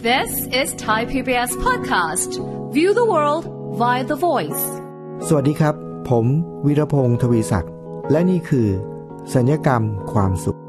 This is Thai PBS podcast. View the world via the voice. สวัสดีครับผมวีรพงษ์ทวีศักดิ์และนี่คือสัญญกรรมความสุข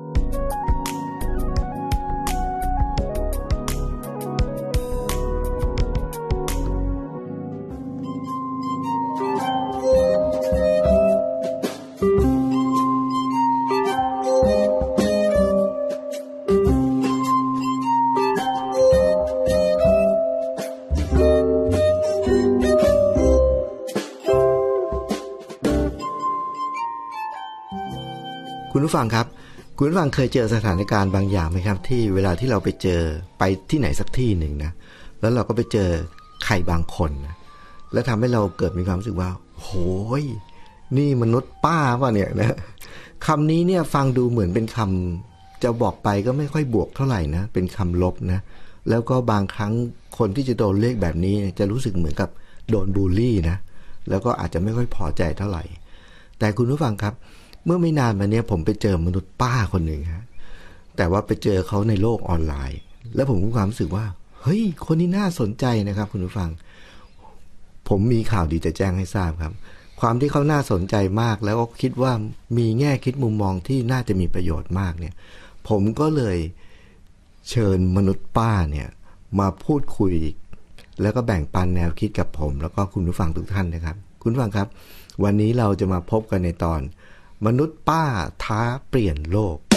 คุณผู้ฟังครับคุณผู้ฟังเคยเจอสถานการณ์บางอย่างไหมครับที่เวลาที่เราไปเจอไปที่ไหนสักที่หนึ่งนะแล้วเราก็ไปเจอใครบางคนนะแล้วทำให้เราเกิดมีความรู้สึกว่าโหยนี่มนุษย์ป้าป่ะเนี่ยนะคำนี้เนี่ยฟังดูเหมือนเป็นคำจะบอกไปก็ไม่ค่อยบวกเท่าไหร่นะเป็นคำลบนะแล้วก็บางครั้งคนที่จะโดนเรียกแบบนี้จะรู้สึกเหมือนกับโดนบูลลี่นะแล้วก็อาจจะไม่ค่อยพอใจเท่าไหร่แต่คุณผู้ฟังครับเมื่อไม่นานมาเนี้ยผมไปเจอมนุษย์ป้าคนหนึ่งฮะแต่ว่าไปเจอเขาในโลกออนไลน์แล้วผมมีความรู้สึกว่าเฮ้ยคนนี้น่าสนใจนะครับคุณผู้ฟังผมมีข่าวดีจะแจ้งให้ทราบครับความที่เขาน่าสนใจมากแล้วก็คิดว่ามีแง่คิดมุมมองที่น่าจะมีประโยชน์มากเนี่ยผมก็เลยเชิญมนุษย์ป้าเนี่ยมาพูดคุยแล้วก็แบ่งปันแนวคิดกับผมแล้วก็คุณผู้ฟังทุกท่านนะครับคุณผู้ฟังครับวันนี้เราจะมาพบกันในตอนมนุษย์ป้าท้าเปลี่ยนโลก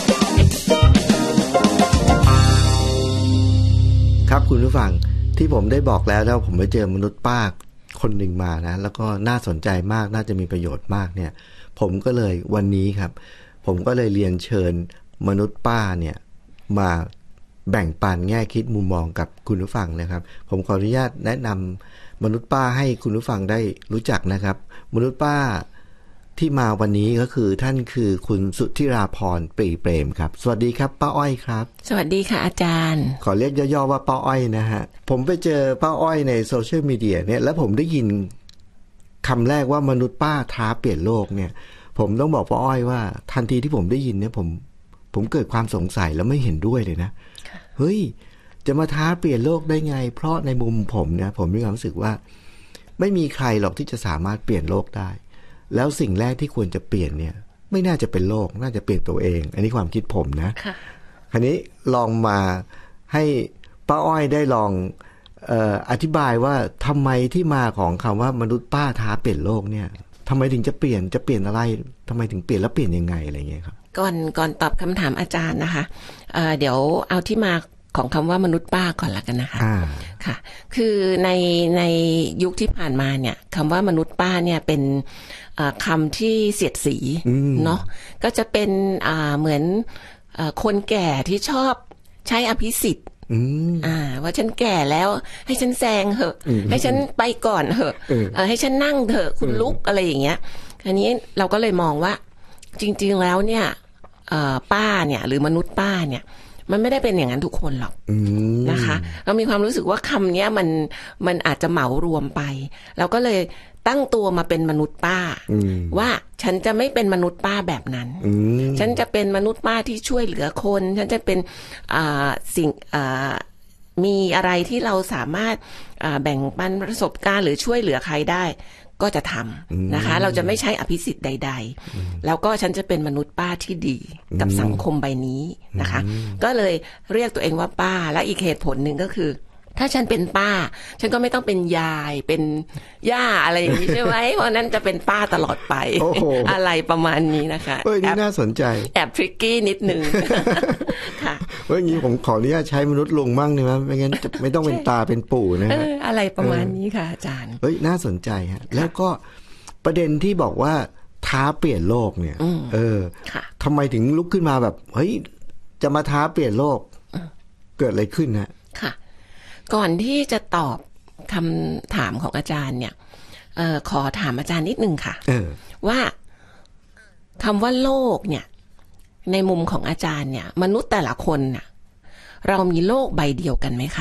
ครับคุณผู้ฟังที่ผมได้บอกแล้วผมไปเจอมนุษย์ป้าคนหนึ่งมานะแล้วก็น่าสนใจมากน่าจะมีประโยชน์มากเนี่ยผมก็เลยวันนี้ครับผมก็เลยเรียนเชิญมนุษย์ป้าเนี่ยมาแบ่งปันแง่คิดมุมมองกับคุณผู้ฟังนะครับผมขออนุญาตแนะนำมนุษย์ป้าให้คุณผู้ฟังได้รู้จักนะครับมนุษย์ป้าที่มาวันนี้ก็คือท่านคือคุณสุทธิราพรปรีเปรมครับสวัสดีครับป้าอ้อยครับสวัสดีค่ะอาจารย์ขอเรียกย่อๆว่าป้าอ้อยนะฮะผมไปเจอป้าอ้อยในโซเชียลมีเดียเนี่ยแล้วผมได้ยินคำแรกว่ามนุษย์ป้าท้าเปลี่ยนโลกเนี่ยผมต้องบอกป้าอ้อยว่าทันทีที่ผมได้ยินเนี่ยผมเกิดความสงสัยแล้วไม่เห็นด้วยเลยนะเฮ้ยจะมาท้าเปลี่ยนโลกได้ไงเพราะในมุมผมเนี่ยผมมีความรู้สึกว่าไม่มีใครหรอกที่จะสามารถเปลี่ยนโลกได้แล้วสิ่งแรกที่ควรจะเปลี่ยนเนี่ยไม่น่าจะเป็นโลกน่าจะเปลี่ยนตัวเองอันนี้ความคิดผมนะคราวนี้ลองมาให้ป้าอ้อยได้ลองอธิบายว่าทำไมที่มาของคำว่ามนุษย์ป้าท้าเปลี่ยนโลกเนี่ยทำไมถึงจะเปลี่ยนอะไรทำไมถึงเปลี่ยนแล้วเปลี่ยนยังไงอะไรเงี้ยครับก่อนตอบคำถามอาจารย์นะคะเดี๋ยวเอาที่มาของคำว่ามนุษย์ป้าก่อนละกันนะคะค่ะคือในยุคที่ผ่านมาเนี่ยคำว่ามนุษย์ป้าเนี่ยเป็นคำที่เสียดสีเนาะก็จะเป็นเหมือนคนแก่ที่ชอบใช้อภิสิทธิ์ว่าฉันแก่แล้วให้ฉันแซงเถอะให้ฉันไปก่อนเถอะให้ฉันนั่งเถอะคุณลุกอะไรอย่างเงี้ยอันนี้เราก็เลยมองว่าจริงๆแล้วเนี่ยป้าเนี่ยหรือมนุษย์ป้าเนี่ยมันไม่ได้เป็นอย่างนั้นทุกคนหรอกนะคะเรามีความรู้สึกว่าคำนี้มันอาจจะเหมารวมไปเราก็เลยตั้งตัวมาเป็นมนุษย์ป้าว่าฉันจะไม่เป็นมนุษย์ป้าแบบนั้นฉันจะเป็นมนุษย์ป้าที่ช่วยเหลือคนฉันจะเป็นสิ่งมีอะไรที่เราสามารถแบ่งปันประสบการณ์หรือช่วยเหลือใครได้ก็จะทำนะคะเราจะไม่ใช้อภิสิทธิ์ใดๆแล้วก็ฉันจะเป็นมนุษย์ป้าที่ดีกับสังคมใบนี้นะคะก็เลยเรียกตัวเองว่าป้าและอีกเหตุผลหนึ่งก็คือถ้าฉันเป็นป้าฉันก็ไม่ต้องเป็นยายเป็นย่าอะไรอย่างนี้ใช่ไหมเพราะนั้นจะเป็นป้าตลอดไป อะไรประมาณนี้นะคะนี่น่าสนใจแอบทริกกี้นิดนึงค่ะอย่างนี้ผมขออนุญาตใช้มนุษย์ลุงบ้างได้ไหมไม่งั้นจะไม่ต้องเป็นตาเป็นปู่นะอะไรประมาณนี้ค่ะอาจารย์น่าสนใจฮะแล้วก็ประเด็นที่บอกว่าท้าเปลี่ยนโลกเนี่ยทำไมถึงลุกขึ้นมาแบบเฮ้ยจะมาท้าเปลี่ยนโลกเกิดอะไรขึ้นนะค่ะก่อนที่จะตอบคำถามของอาจารย์เนี่ยขอถามอาจารย์นิดนึงค่ะว่าคำว่าโลกเนี่ยในมุมของอาจารย์เนี่ยมนุษย์แต่ละคนน่ะเรามีโลกใบเดียวกันไหมคะ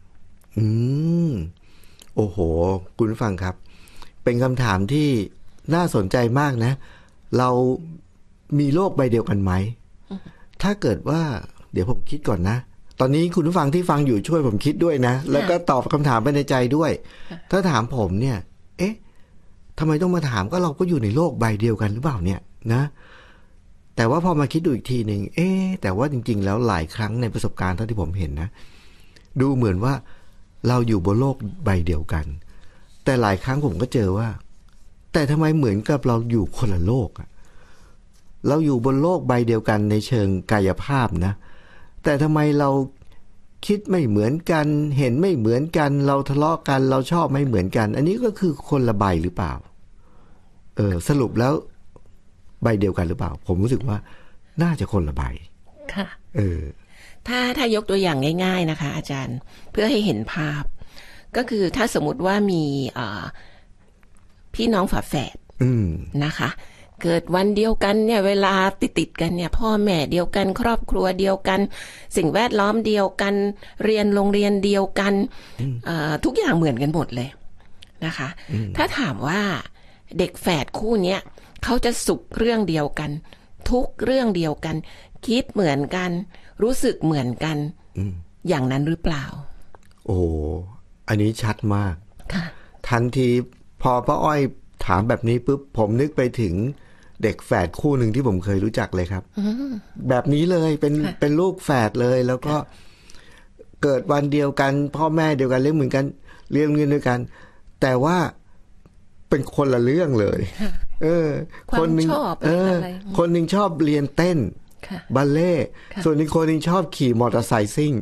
โอ้โหคุณผู้ฟังครับเป็นคำถามที่น่าสนใจมากนะเรามีโลกใบเดียวกันไหมถ้าเกิดว่าเดี๋ยวผมคิดก่อนนะตอนนี้คุณผู้ฟังที่ฟังอยู่ช่วยผมคิดด้วยนะแล้วก็ตอบคำถามไปในใจด้วยถ้าถามผมเนี่ยเอ๊ะทำไมต้องมาถามก็เราก็อยู่ในโลกใบเดียวกันหรือเปล่าเนี่ยนะแต่ว่าพอมาคิดดูอีกทีหนึ่งแต่ว่าจริงๆแล้วหลายครั้งในประสบการณ์เท่าที่ผมเห็นนะดูเหมือนว่าเราอยู่บนโลกใบเดียวกันแต่หลายครั้งผมก็เจอว่าแต่ทำไมเหมือนกับเราอยู่คนละโลกอะเราอยู่บนโลกใบเดียวกันในเชิงกายภาพนะแต่ทำไมเราคิดไม่เหมือนกันเห็นไม่เหมือนกันเราทะเลาะกันเราชอบไม่เหมือนกันอันนี้ก็คือคนละใบหรือเปล่าสรุปแล้วใบเดียวกันหรือเปล่าผมรู้สึกว่าน่าจะคนละใบค่ะถ้ายกตัวอย่างง่ายๆนะคะอาจารย์เพื่อให้เห็นภาพก็คือถ้าสมมติว่ามีพี่น้องฝาแฝดนะคะเกิดวันเดียวกันเนี่ยเวลาติดกันเนี่ยพ่อแม่เดียวกันครอบครัวเดียวกันสิ่งแวดล้อมเดียวกันเรียนโรงเรียนเดียวกันทุกอย่างเหมือนกันหมดเลยนะคะถ้าถามว่าเด็กแฝดคู่เนี้ยเขาจะสุขเรื่องเดียวกันทุกเรื่องเดียวกันคิดเหมือนกันรู้สึกเหมือนกันอย่างนั้นหรือเปล่าโอ้อันนี้ชัดมากทันทีพอป้าอ้อยถามแบบนี้ปุ๊บผมนึกไปถึงเด็กแฝดคู่หนึ่งที่ผมเคยรู้จักเลยครับแบบนี้เลยเป็นลูกแฝดเลยแล้วก็เกิดวันเดียวกันพ่อแม่เดียวกันเรียนเหมือนกันเรียนโรงเรียนด้วยกันแต่ว่าเป็นคนละเรื่องเลยคนนึงคนนึงชอบเรียนเต้นบัลเล่ส่วนอีกคนนึงชอบขี่มอเตอร์ไซค์ซิ่ง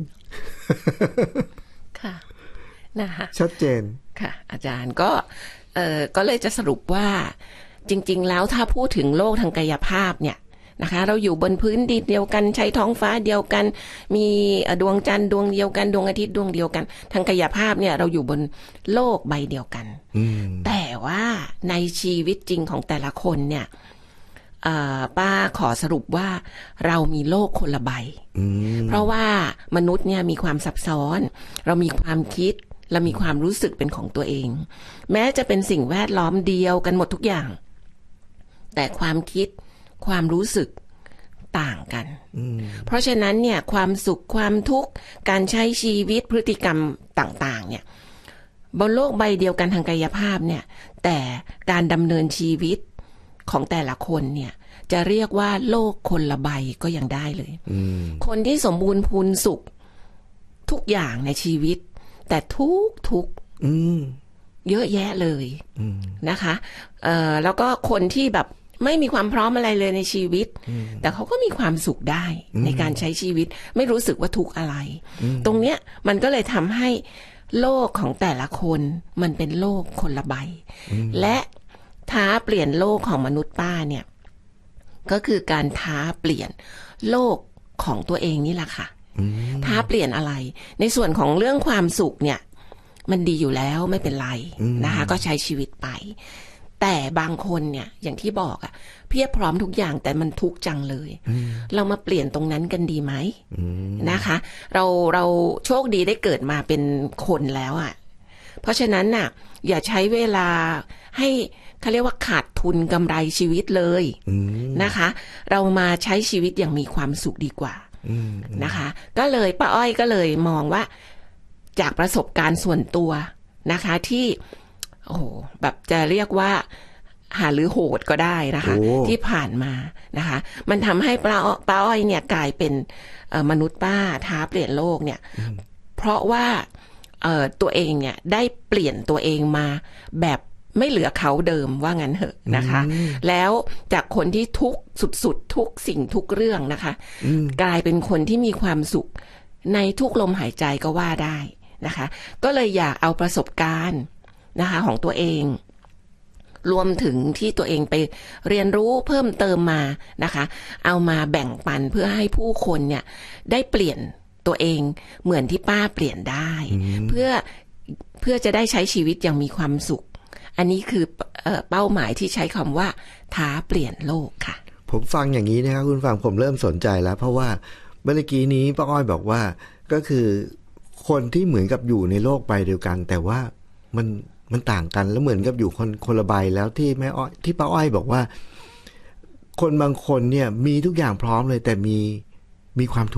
ค่ะนะคะชัดเจนค่ะอาจารย์ก็เลยจะสรุปว่าจริงๆแล้วถ้าพูดถึงโลกทางกายภาพเนี่ยนะคะเราอยู่บนพื้นดินเดียวกันใช้ท้องฟ้าเดียวกันมีดวงจันทร์ดวงเดียวกันดวงอาทิตย์ดวงเดียวกันทางกายภาพเนี่ยเราอยู่บนโลกใบเดียวกันแต่ว่าในชีวิตจริงของแต่ละคนเนี่ยป้าขอสรุปว่าเรามีโลกคนละใบเพราะว่ามนุษย์เนี่ยมีความซับซ้อนเรามีความคิดและมีความรู้สึกเป็นของตัวเองแม้จะเป็นสิ่งแวดล้อมเดียวกันหมดทุกอย่างแต่ความคิดความรู้สึกต่างกันเพราะฉะนั้นเนี่ยความสุขความทุกข์การใช้ชีวิตพฤติกรรมต่างๆเนี่ยบนโลกใบเดียวกันทางกายภาพเนี่ยแต่การดำเนินชีวิตของแต่ละคนเนี่ยจะเรียกว่าโลกคนละใบก็ยังได้เลยคนที่สมบูรณ์พูนสุขทุกอย่างในชีวิตแต่ทุกเยอะแยะเลยนะคะแล้วก็คนที่แบบไม่มีความพร้อมอะไรเลยในชีวิตแต่เขาก็มีความสุขได้ในการใช้ชีวิตไม่รู้สึกว่าทุกข์อะไรตรงเนี้ยมันก็เลยทำให้โลกของแต่ละคนมันเป็นโลกคนละใบและท้าเปลี่ยนโลกของมนุษย์ป้าเนี่ยก็คือการท้าเปลี่ยนโลกของตัวเองนี่แหละค่ะท้าเปลี่ยนอะไรในส่วนของเรื่องความสุขเนี่ยมันดีอยู่แล้วไม่เป็นไรนะคะก็ใช้ชีวิตไปแต่บางคนเนี่ยอย่างที่บอกอะเพียบพร้อมทุกอย่างแต่มันทุกข์จังเลยเรามาเปลี่ยนตรงนั้นกันดีไหมนะคะเราโชคดีได้เกิดมาเป็นคนแล้วอะเพราะฉะนั้นน่ะอย่าใช้เวลาให้เขาเรียกว่าขาดทุนกำไรชีวิตเลยนะคะเรามาใช้ชีวิตอย่างมีความสุขดีกว่านะคะก็เลยป้าอ้อยก็เลยมองว่าจากประสบการณ์ส่วนตัวนะคะที่โอ้โหแบบจะเรียกว่าหาหรือโหดก็ได้นะคะที่ผ่านมานะคะมันทำให้ป้าอ้อยเนี่ยกลายเป็นมนุษย์ป้าท้าเปลี่ยนโลกเนี่ยเพราะว่าตัวเองเนี่ยได้เปลี่ยนตัวเองมาแบบไม่เหลือเขาเดิมว่างั้นเหอะนะคะแล้วจากคนที่ทุกข์สุดๆทุกสิ่งทุกเรื่องนะคะกลายเป็นคนที่มีความสุขในทุกลมหายใจก็ว่าได้นะคะก็เลยอยากเอาประสบการณ์นะคะของตัวเองรวมถึงที่ตัวเองไปเรียนรู้เพิ่มเติมมานะคะเอามาแบ่งปันเพื่อให้ผู้คนเนี่ยได้เปลี่ยนตัวเองเหมือนที่ป้าเปลี่ยนได้เพื่อจะได้ใช้ชีวิตอย่างมีความสุขอันนี้คือเป้าหมายที่ใช้คำว่าท้าเปลี่ยนโลกค่ะผมฟังอย่างนี้นะครับคุณฟังผมเริ่มสนใจแล้วเพราะว่าเมื่อกี้นี้ป้าอ้อยบอกว่าก็คือคนที่เหมือนกับอยู่ในโลกใบเดียวกันแต่ว่ามันต่างกันแล้วเหมือนกับอยู่คนละใบแล้วที่แม่อ้อยที่ป้าอ้อยบอกว่าคนบางคนเนี่ยมีทุกอย่างพร้อมเลยแต่มีความทุกข์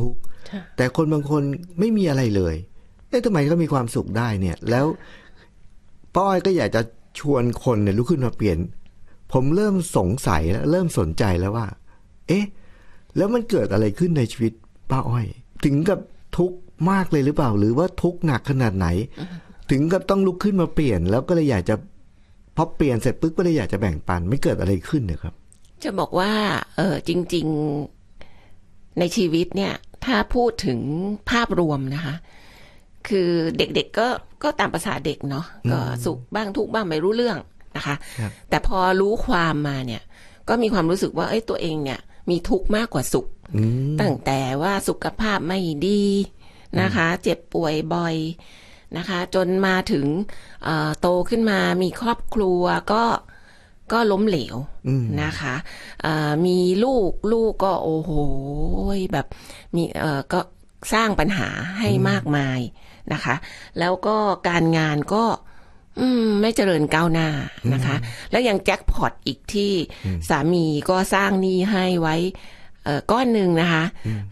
แต่คนบางคนไม่มีอะไรเลยทำไมเขามีความสุขได้เนี่ยแล้วป้าอ้อยก็อยากจะชวนคนเนี่ยลุกขึ้นมาเปลี่ยนผมเริ่มสงสัยแล้วเริ่มสนใจแล้วว่าแล้วมันเกิดอะไรขึ้นในชีวิตป้าอ้อยถึงกับทุกข์มากเลยหรือเปล่าหรือว่าทุกข์หนักขนาดไหนถึงกับต้องลุกขึ้นมาเปลี่ยนแล้วก็เลยอยากจะพอเปลี่ยนเสร็จปุ๊บก็เลยอยากจะแบ่งปันไม่เกิดอะไรขึ้นนะครับจะบอกว่าจริงๆในชีวิตเนี่ยถ้าพูดถึงภาพรวมนะคะคือเด็กๆก็ตามภาษาเด็กเนาะก็สุขบ้างทุกข์บ้างไม่รู้เรื่องนะคะแต่พอรู้ความมาเนี่ยก็มีความรู้สึกว่าตัวเองเนี่ยมีทุกข์มากกว่าสุขตั้งแต่ว่าสุขภาพไม่ดีนะคะเจ็บป่วยบ่อยนะคะจนมาถึงโตขึ้นมามีครอบครัวก็ล้มเหลวนะคะมีลูกก็โอ้โหแบบมีก็สร้างปัญหาให้มากมายนะคะแล้วก็การงานก็ไม่เจริญก้าวหน้านะคะแล้วยังแจ็คพอตอีกที่สามีก็สร้างหนี้ให้ไว้ก้อนหนึ่งนะคะ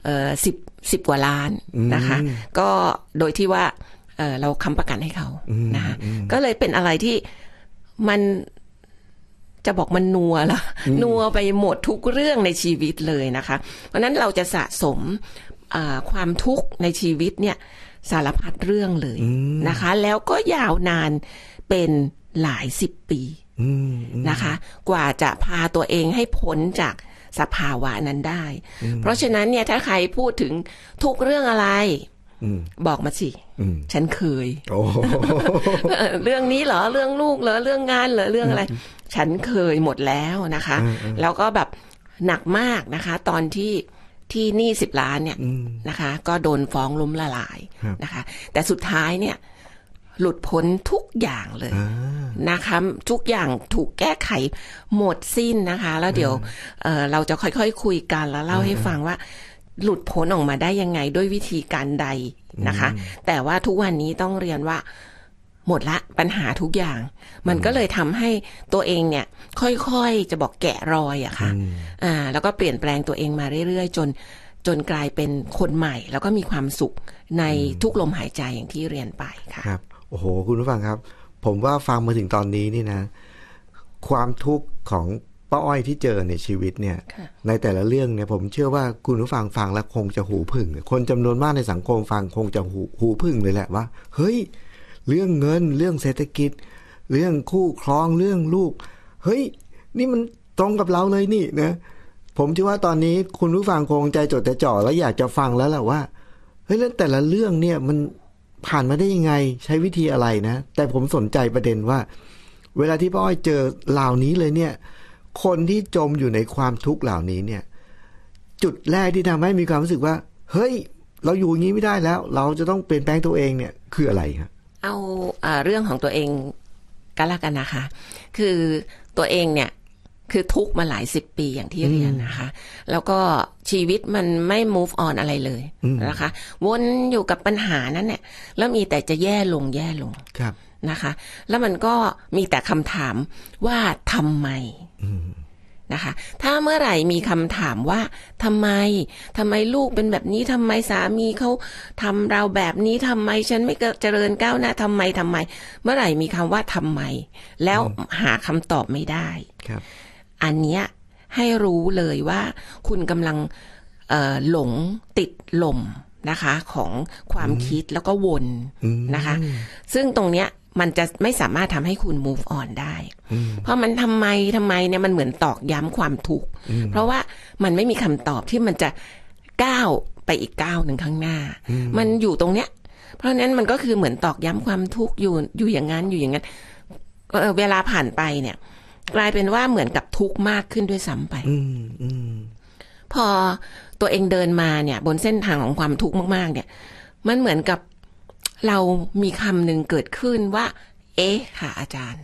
10 กว่าล้านนะคะก็โดยที่ว่าเราค้ำประกันให้เขานะคะก็เลยเป็นอะไรที่มันจะบอกมันนัวไปหมดทุกเรื่องในชีวิตเลยนะคะเพราะนั้นเราจะสะสมความทุกข์ในชีวิตเนี่ยสารพัดเรื่องเลยนะคะแล้วก็ยาวนานเป็นหลาย10 ปีนะคะกว่าจะพาตัวเองให้พ้นจากสภาวะนั้นได้เพราะฉะนั้นเนี่ยถ้าใครพูดถึงทุกเรื่องอะไรบอกมาสิฉันเคย เรื่องนี้เหรอเรื่องลูกเหรอเรื่องงานเหรอเรื่องอะไรฉันเคยหมดแล้วนะคะแล้วก็แบบหนักมากนะคะตอนที่หนี้10 ล้านเนี่ยนะคะก็โดนฟ้องล้มละลายนะคะแต่สุดท้ายเนี่ยหลุดพ้นทุกอย่างเลยนะคะทุกอย่างถูกแก้ไขหมดสิ้นนะคะแล้วเดี๋ยวเราจะค่อยๆคุยกันแล้วเล่าให้ฟังว่าหลุดพ้นออกมาได้ยังไงด้วยวิธีการใดนะคะแต่ว่าทุกวันนี้ต้องเรียนว่าหมดละปัญหาทุกอย่างมันก็เลยทำให้ตัวเองเนี่ยค่อยๆจะบอกแกะรอยอะค่ะแล้วก็เปลี่ยนแปลงตัวเองมาเรื่อยๆจนกลายเป็นคนใหม่แล้วก็มีความสุขในทุกลมหายใจอย่างที่เรียนไปค่ะครับโอ้โหคุณผู้ฟังครับผมว่าฟังมาถึงตอนนี้นี่นะความทุกข์ของป้าอ้อยที่เจอในชีวิตเนี่ยในแต่ละเรื่องเนี่ยผมเชื่อว่าคุณผู้ฟังฟังแล้วคงจะหูผึ่งคนจำนวนมากในสังคมฟังคงจะหูผึ่งเลยแหละว่าเฮ้ยเรื่องเงินเรื่องเศรษฐกิจเรื่องคู่ครองเรื่องลูกเฮ้ยนี่มันตรงกับเราเลยนี่นะผมเชื่อว่าตอนนี้คุณผู้ฟังคงใจจดใจจ่อแล้วอยากจะฟังแล้วแหละว่าเฮ้ยแล้วแต่ละเรื่องเนี่ยมันผ่านมาได้ยังไงใช้วิธีอะไรนะแต่ผมสนใจประเด็นว่าเวลาที่ป้าอ้อยเจอเหล่านี้เลยเนี่ยคนที่จมอยู่ในความทุกข์เหล่านี้เนี่ยจุดแรกที่ทำให้มีความรู้สึกว่าเฮ้ยเราอยู่อย่างนี้ไม่ได้แล้วเราจะต้องเปลี่ยนแปลงตัวเองเนี่ยคืออะไรครับเอาเรื่องของตัวเองก็แล้วกันนะคะคือตัวเองเนี่ยคือทุกข์มาหลาย10 ปีอย่างที่เรียนนะคะแล้วก็ชีวิตมันไม่ move on อะไรเลยนะคะวนอยู่กับปัญหานั้นเนี่ยแล้วมีแต่จะแย่ลงนะคะแล้วมันก็มีแต่คำถามว่าทำไมนะคะถ้าเมื่อไหร่มีคำถามว่าทำไมลูกเป็นแบบนี้ทำไมสามีเขาทำเราแบบนี้ทำไมฉันไม่เจริญก้าวหน้าทำไมเมื่อไหร่มีคำว่าทำไมแล้วหาคำตอบไม่ได้อันเนี้ยให้รู้เลยว่าคุณกำลังหลงติดลมนะคะของความคิดแล้วก็วนนะคะซึ่งตรงเนี้ยมันจะไม่สามารถทำให้คุณ move on ได้เพราะมันทำไมเนี่ยมันเหมือนตอกย้ำความทุกข์เพราะว่ามันไม่มีคำตอบที่มันจะก้าวไปอีกก้าวหนึ่งข้างหน้ามันอยู่ตรงเนี้ยเพราะนั้นมันก็คือเหมือนตอกย้ำความทุกข์อยู่อย่างนั้นเวลาผ่านไปเนี่ยกลายเป็นว่าเหมือนกับทุกข์มากขึ้นด้วยซ้ำไปพอตัวเองเดินมาเนี่ยบนเส้นทางของความทุกข์มากๆเนี่ยมันเหมือนกับเรามีคำหนึ่งเกิดขึ้นว่าค่ะอาจารย์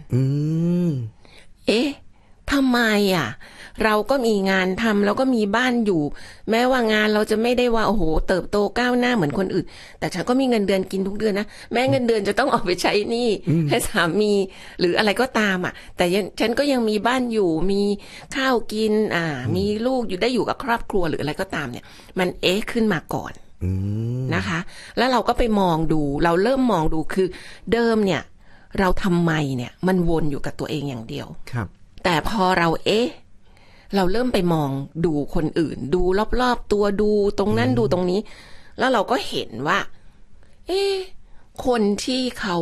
ทำไมเราก็มีงานทำแล้วก็มีบ้านอยู่แม้ว่างานเราจะไม่ได้ว่าโอ้โหเติบโตก้าวหน้าเหมือนคนอื่นแต่ฉันก็มีเงินเดือนกินทุกเดือนนะแม้เงินเดือนจะต้องออกไปใช้หนี้ให้สามีหรืออะไรก็ตามแต่ฉันก็ยังมีบ้านอยู่มีข้าวกินมีลูกอยู่ได้อยู่กับครอบครัวหรืออะไรก็ตามเนี่ยมันขึ้นมาก่อนนะคะ แล้วเราก็ไปมองดูเราเริ่มมองดูคือเดิมเนี่ยเราทำไมเนี่ยมันวนอยู่กับตัวเองอย่างเดียวครับแต่พอเราเราเริ่มไปมองดูคนอื่นดูรอบๆตัวดูตรงนั้นดูตรงนี้แล้วเราก็เห็นว่าคนที่เขา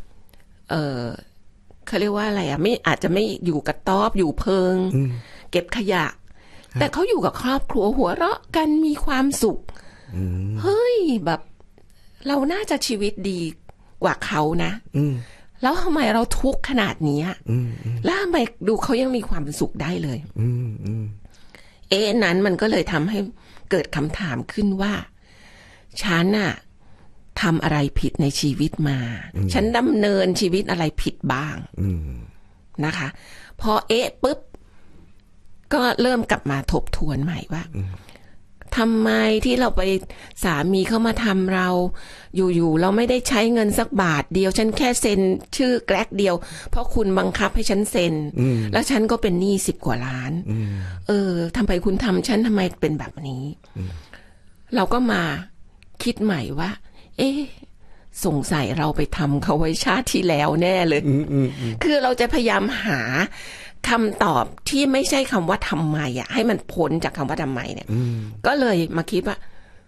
เขาเรียกว่าอะไรไม่อาจจะไม่อยู่กระต๊อบอยู่เพิงเก็บขยะแต่เขาอยู่กับครอบครัวหัวเราะกันมีความสุขเฮ้ยแบบเราน่าจะชีวิตดีกว่าเขานะแล้วทำไมเราทุกข์ขนาดนี้แล้วทำไมดูเขายังมีความสุขได้เลยนั้นมันก็เลยทำให้เกิดคำถามขึ้นว่าฉันน่ะทำอะไรผิดในชีวิตมาฉันดำเนินชีวิตอะไรผิดบ้างนะคะพอปุ๊บก็เริ่มกลับมาทบทวนใหม่ว่าทำไมที่เราไปสามีเข้ามาทำเราอยู่ๆเราไม่ได้ใช้เงินสักบาทเดียวฉันแค่เซ็นชื่อแกรกเดียวเพราะคุณบังคับให้ฉันเซ็นแล้วฉันก็เป็นหนี้10 กว่าล้านทำไมคุณทำฉันทำไมเป็นแบบนี้เราก็มาคิดใหม่ว่าสงสัยเราไปทำเขาไว้ชาติที่แล้วแน่เลยคือเราจะพยายามหาคำตอบที่ไม่ใช่คำว่าทำไมให้มันพ้นจากคำว่าทำไมเนี่ยก็เลยมาคิดว่า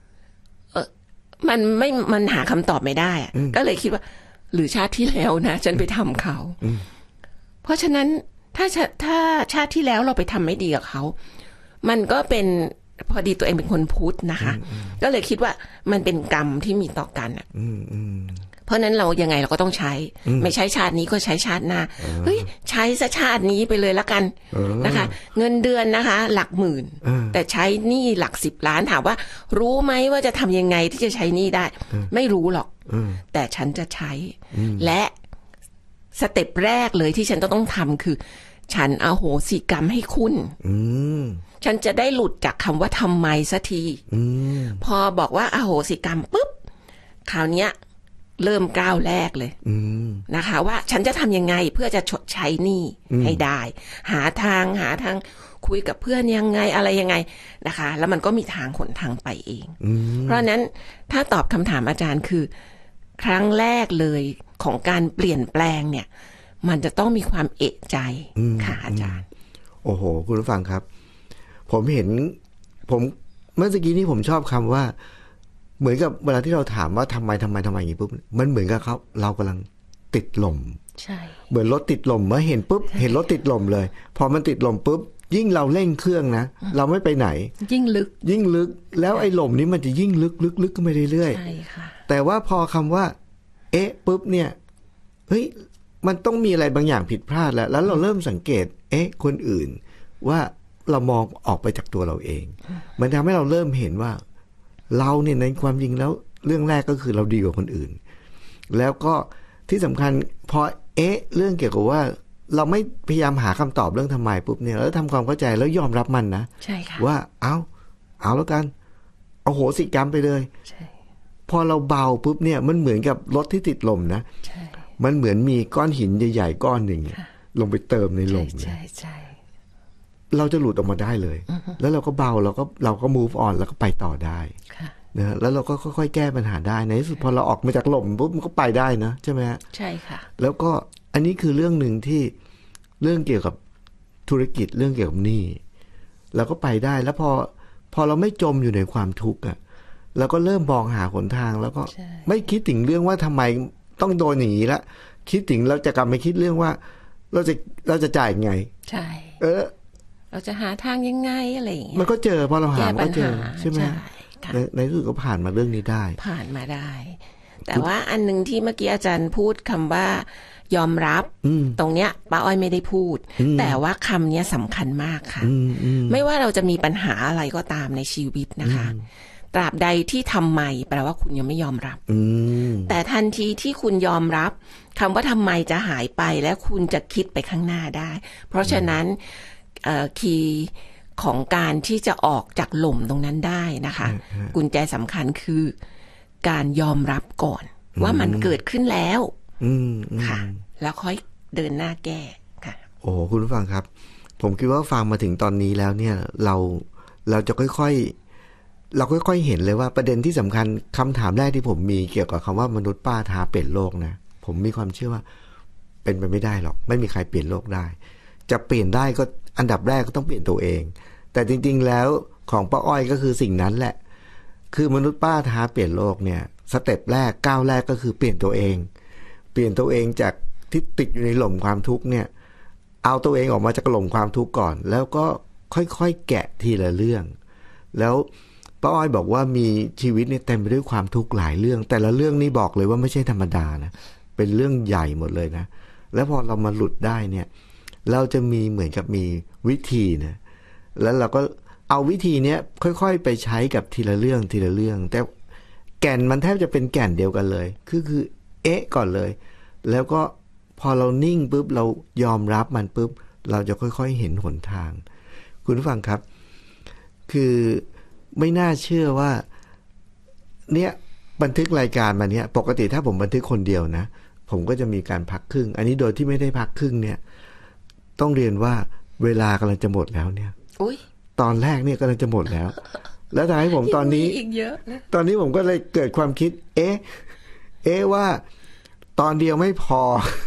มันหาคำตอบไม่ได้ก็เลยคิดว่าหรือชาติที่แล้วนะฉันไปทำเขาเพราะฉะนั้นถ้าชาติที่แล้วเราไปทำไม่ดีกับเขามันก็เป็นพอดีตัวเองเป็นคนพุทธนะคะก็เลยคิดว่ามันเป็นกรรมที่มีต่อกันเพราะนั้นเรายังไงเราก็ต้องใช้ไม่ใช้ชาตินี้ก็ใช้ชาติหน้าเฮ้ยใช้ซะชาตินี้ไปเลยละกันนะคะเงินเดือนนะคะหลักหมื่นแต่ใช้หนี้หลัก10 ล้านถามว่ารู้ไหมว่าจะทำยังไงที่จะใช้หนี้ได้ไม่รู้หรอกแต่ฉันจะใช้และสเต็ปแรกเลยที่ฉันต้องทำคือฉันอโหสิกรรมให้คุณฉันจะได้หลุดจากคำว่าทำไมสักทีพอบอกว่าอโหสิกรรมปุ๊บคราวนี้เริ่มก้าวแรกเลยนะคะว่าฉันจะทำยังไงเพื่อจะชดใช้หนี้ให้ได้หาทางคุยกับเพื่อนยังไงอะไรยังไงนะคะแล้วมันก็มีทางหนทางไปเองเพราะนั้นถ้าตอบคำถามอาจารย์คือครั้งแรกเลยของการเปลี่ยนแปลงเนี่ยมันจะต้องมีความเอะใจค่ะอาจารย์โอ้โหคุณผู้ฟังครับผมเห็นเมื่อกี้นี้ผมชอบคำว่าเหมือนกับเวลาที่เราถามว่าทำไมอย่างนี้ปุ๊บมันเหมือนกับเรากำลังติดลมใช่เหมือนรถติดลมเมื่อเห็นปุ๊บเห็นรถติดลมเลยพอมันติดลมปุ๊บยิ่งเราเร่งเครื่องนะเราไม่ไปไหนยิ่งลึกแล้วไอ้ลมนี้มันจะยิ่งลึกขึ้นไปเรื่อยๆใช่ค่ะแต่ว่าพอคำว่าปุ๊บเนี่ยเฮ้ยมันต้องมีอะไรบางอย่างผิดพลาดแล้วเราเริ่มสังเกตคนอื่นว่าเรามองออกไปจากตัวเราเองมันทำให้เราเริ่มเห็นว่าเราเนี่ยในความจริงแล้วเรื่องแรกก็คือเราดีกว่าคนอื่นแล้วก็ที่สำคัญพอเรื่องเกี่ยวกับว่าเราไม่พยายามหาคำตอบเรื่องทำไมปุ๊บเนี่ยแล้วทำความเข้าใจแล้วยอมรับมันนะใช่ค่ะว่าเอาแล้วกันเอาโหสิกรรมไปเลยใช่พอเราเบาปุ๊บเนี่ยมันเหมือนกับรถที่ติดลมนะใช่มันเหมือนมีก้อนหินใหญ่ๆก้อนหนึ่งลงไปเติมในลมใช่ใช่เราจะหลุดออกมาได้เลยแล้วเราก็เบาเราก็ move on แล้วก็ไปต่อได้นะแล้วเราก็ค่อยๆแก้ปัญหาได้ในที่สุดพอเราออกมาจากลมปุ๊บมันก็ไปได้นะใช่ไหมฮะใช่ค่ะแล้วก็อันนี้คือเรื่องหนึ่งที่เรื่องเกี่ยวกับธุรกิจเรื่องเกี่ยวกับหนี้เราก็ไปได้แล้วพอเราไม่จมอยู่ในความทุกข์เราก็เริ่มมองหาหนทางแล้วก็ไม่คิดถึงเรื่องว่าทำไมต้องโดนหนีละคิดถึงเราจะกลับมาคิดเรื่องว่าเราจะจ่ายไงใช่เราจะหาทางยังไงอะไรอย่างเงี้ยมันก็เจอพอเราหามันก็เจอใช่ไหมในที่สุดก็ผ่านมาเรื่องนี้ได้ผ่านมาได้แต่ว่าอันนึงที่เมื่อกี้อาจารย์พูดคำว่ายอมรับตรงเนี้ยป้าอ้อยไม่ได้พูดแต่ว่าคำนี้สำคัญมากค่ะไม่ว่าเราจะมีปัญหาอะไรก็ตามในชีวิตนะคะตราบใดที่ทำไมแปลว่าคุณยังไม่ยอมรับแต่ทันทีที่คุณยอมรับคำว่าทำไมจะหายไปและคุณจะคิดไปข้างหน้าได้เพราะฉะนั้นคีย์ของการที่จะออกจากหล่มตรงนั้นได้นะคะกุญแจสำคัญคือการยอมรับก่อนว่ามันเกิดขึ้นแล้วค่ะแล้วค่อยเดินหน้าแก้ค่ะโอ้คุณผู้ฟังครับผมคิดว่าฟังมาถึงตอนนี้แล้วเนี่ยเราจะค่อยๆเราค่อยๆเห็นเลยว่าประเด็นที่สำคัญคำถามแรกที่ผมมีเกี่ยวกับคำว่ามนุษย์ป้าท้าเปลี่ยนโลกนะผมมีความเชื่อว่าเป็นไปไม่ได้หรอกไม่มีใครเปลี่ยนโลกได้จะเปลี่ยนได้ก็อันดับแรกก็ต้องเปลี่ยนตัวเองแต่จริงๆแล้วของป้าอ้อยก็คือสิ่งนั้นแหละคือมนุษย์ป้าท้าเปลี่ยนโลกเนี่ยสเต็ปแรกก้าวแรกก็คือเปลี่ยนตัวเองเปลี่ยนตัวเองจากที่ติดอยู่ในหล่มความทุกข์เนี่ยเอาตัวเองออกมาจากหล่มความทุกข์ก่อนแล้วก็ค่อยๆแกะทีละเรื่องแล้วป้าอ้อยบอกว่ามีชีวิตเนี่ยเต็มไปด้วยความทุกข์หลายเรื่องแต่ละเรื่องนี่บอกเลยว่าไม่ใช่ธรรมดานะเป็นเรื่องใหญ่หมดเลยนะแล้วพอเรามาหลุดได้เนี่ยเราจะมีเหมือนกับมีวิธีนะแล้วเราก็เอาวิธีนี้ค่อยๆไปใช้กับทีละเรื่องทีละเรื่องแต่แก่นมันแทบจะเป็นแก่นเดียวกันเลยคือก่อนเลยแล้วก็พอเรานิ่งปุ๊บเรายอมรับมันปุ๊บเราจะค่อยๆเห็นหนทางคุณผู้ฟังครับคือไม่น่าเชื่อว่าเนี่ยบันทึกรายการมาเนี่ยปกติถ้าผมบันทึกคนเดียวนะผมก็จะมีการพักครึ่งอันนี้โดยที่ไม่ได้พักครึ่งเนี่ยต้องเรียนว่าเวลากำลังจะหมดแล้วเนี่ยตอนแรกเนี่ยกำลังจะหมดแล้วแล้วทำให้ผมตอนนี้อีกเยอะนะตอนนี้ผมก็เลยเกิดความคิดว่าตอนเดียวไม่พอ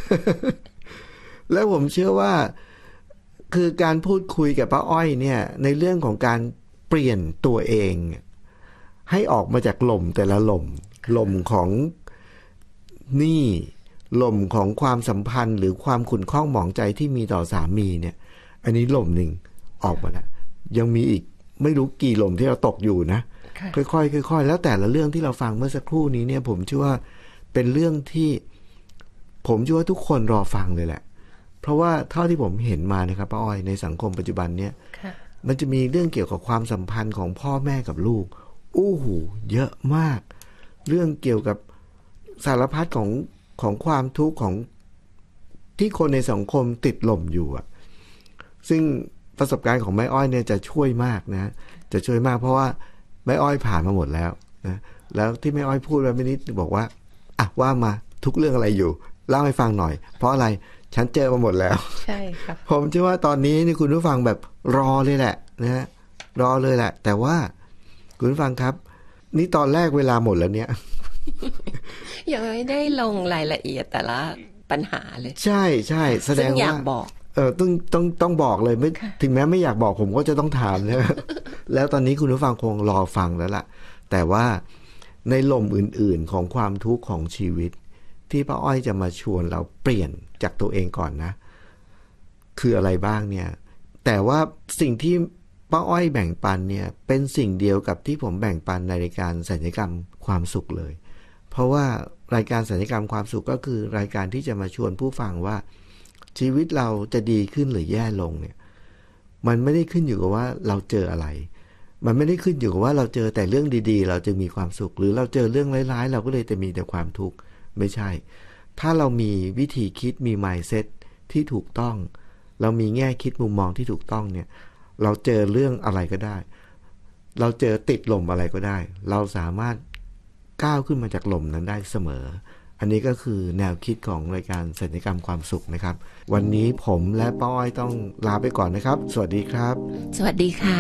แล้วผมเชื่อว่าคือการพูดคุยกับป้าอ้อยเนี่ยในเรื่องของการเปลี่ยนตัวเองให้ออกมาจากหล่มแต่ละหล่มของหนี้หล่มของความสัมพันธ์หรือความขุ่นข้องหมองใจที่มีต่อสามีเนี่ยอันนี้หล่มหนึ่งออกมาแล้วยังมีอีกไม่รู้กี่หล่มที่เราตกอยู่นะค่อยๆแล้วแต่ละเรื่องที่เราฟังเมื่อสักครู่นี้เนี่ยผมเชื่อว่าเป็นเรื่องที่ผมเชื่อว่าทุกคนรอฟังเลยแหละเพราะว่าเท่าที่ผมเห็นมานะครับป้าอ้อยในสังคมปัจจุบันเนี่ยมันจะมีเรื่องเกี่ยวกับความสัมพันธ์ของพ่อแม่กับลูกเยอะมากเรื่องเกี่ยวกับสารพัดของความทุกข์ของที่คนในสังคมติดหล่มอยู่อ่ะซึ่งประสบการณ์ของแม่อ้อยเนี่ยจะช่วยมากนะจะช่วยมากเพราะว่าแม่อ้อยผ่านมาหมดแล้วนะแล้วที่แม่อ้อยพูดไว้ไม่นิดบอกว่าอ่ะว่ามาทุกเรื่องอะไรอยู่เล่าให้ฟังหน่อยเพราะอะไรฉันเจอมาหมดแล้วใช่ครับผมเชื่อว่าตอนนี้นี่คุณผู้ฟังแบบรอเลยแหละนะรอเลยแหละแต่ว่าคุณผู้ฟังครับนี่ตอนแรกเวลาหมดแล้วเนี่ยยังไม่ได้ลงรายละเอียดแต่ละปัญหาเลยใช่แสดงว่าอยากบอกต้องบอกเลยไม่ถึงแม้ไม่อยากบอกผมก็จะต้องถามนะแล้วตอนนี้คุณผู้ฟังคงรอฟังแล้วล่ะแต่ว่าในหล่มอื่นๆของความทุกข์ของชีวิตที่ป้าอ้อยจะมาชวนเราเปลี่ยนจากตัวเองก่อนนะคืออะไรบ้างเนี่ยแต่ว่าสิ่งที่ป้าอ้อยแบ่งปันเนี่ยเป็นสิ่งเดียวกับที่ผมแบ่งปันในรายการสัญญกรรมความสุขเลยเพราะว่ารายการสัญญกรรมความสุขก็คือรายการที่จะมาชวนผู้ฟังว่าชีวิตเราจะดีขึ้นหรือแย่ลงเนี่ยมันไม่ได้ขึ้นอยู่กับว่าเราเจออะไรมันไม่ได้ขึ้นอยู่กับว่าเราเจอแต่เรื่องดีๆเราจะมีความสุขหรือเราเจอเรื่องร้ายๆเราก็เลยจะมีแต่ความทุกข์ไม่ใช่ถ้าเรามีวิธีคิดมี mindset ที่ถูกต้องเรามีแง่คิดมุมมองที่ถูกต้องเนี่ยเราเจอเรื่องอะไรก็ได้เราเจอติดหล่มอะไรก็ได้เราสามารถก้าวขึ้นมาจากหล่มนั้นได้เสมออันนี้ก็คือแนวคิดของรายการสัญญกรรมความสุขนะครับวันนี้ผมและป้าอ้อยต้องลาไปก่อนนะครับสวัสดีครับสวัสดีค่ะ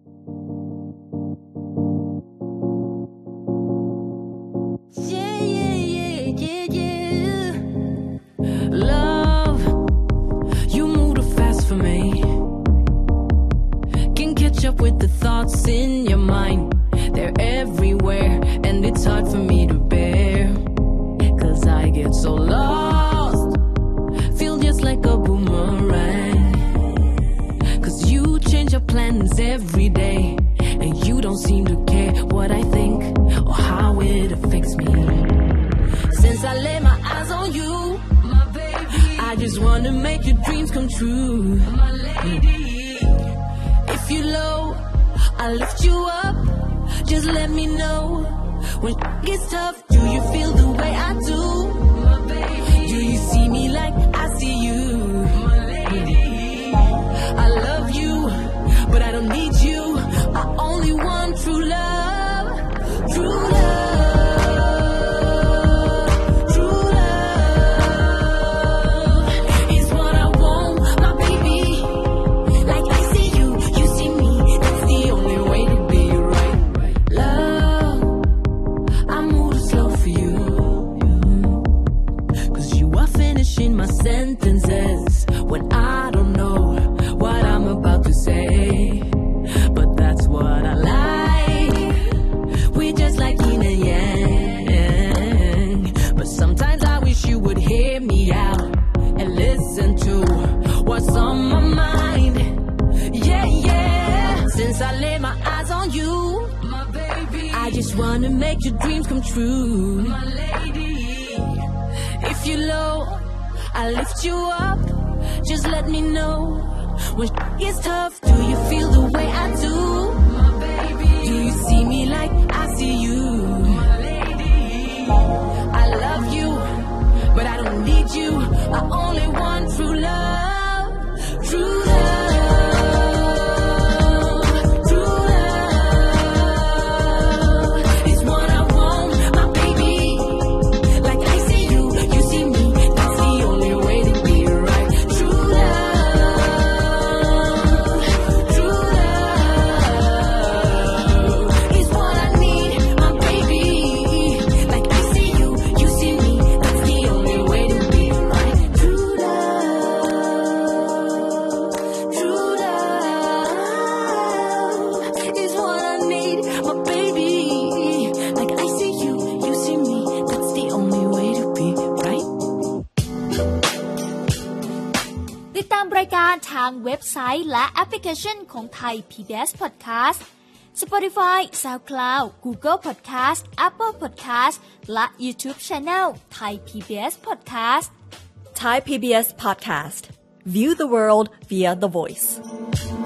Up with the thoughts in your mind, they're everywhere, and it's hard for me to bear, 'cause I get so lost, feel just like a boomerang, 'cause you change your plans every day, and you don't seem to care what I think or how it affects me. Since I laid my eyes on you, my baby, I just wanna make your dreams come true, my lady.If you're low, I'll lift you up. Just let me know when it gets tough. Do you feel the way I do, my baby? Do you see me like I see you, my lady? I love you, but I don't need you. I only want true love, true love.Love finishing my sentences when I don't know what I'm about to say. But that's what I like. We're just like yin and yang. But sometimes I wish you would hear me out and listen to what's on my mind. Yeah, yeah. Since I laid my eyes on you, my baby, I just wanna make your dreams come true, my lady. If you're low, I'll lift you up. Just let me know when it's tough. Do you feel the way I do, my baby? Do you see me like I see you, my lady? I love you, but I don't need you. I only want true love, true love. ทางเว็บไซต์และแอปพลิเคชันของไทย PBS Podcast Spotify SoundCloud Google Podcast Apple Podcast และ YouTube Channel Thai PBS Podcast Thai PBS Podcast View the world via the voice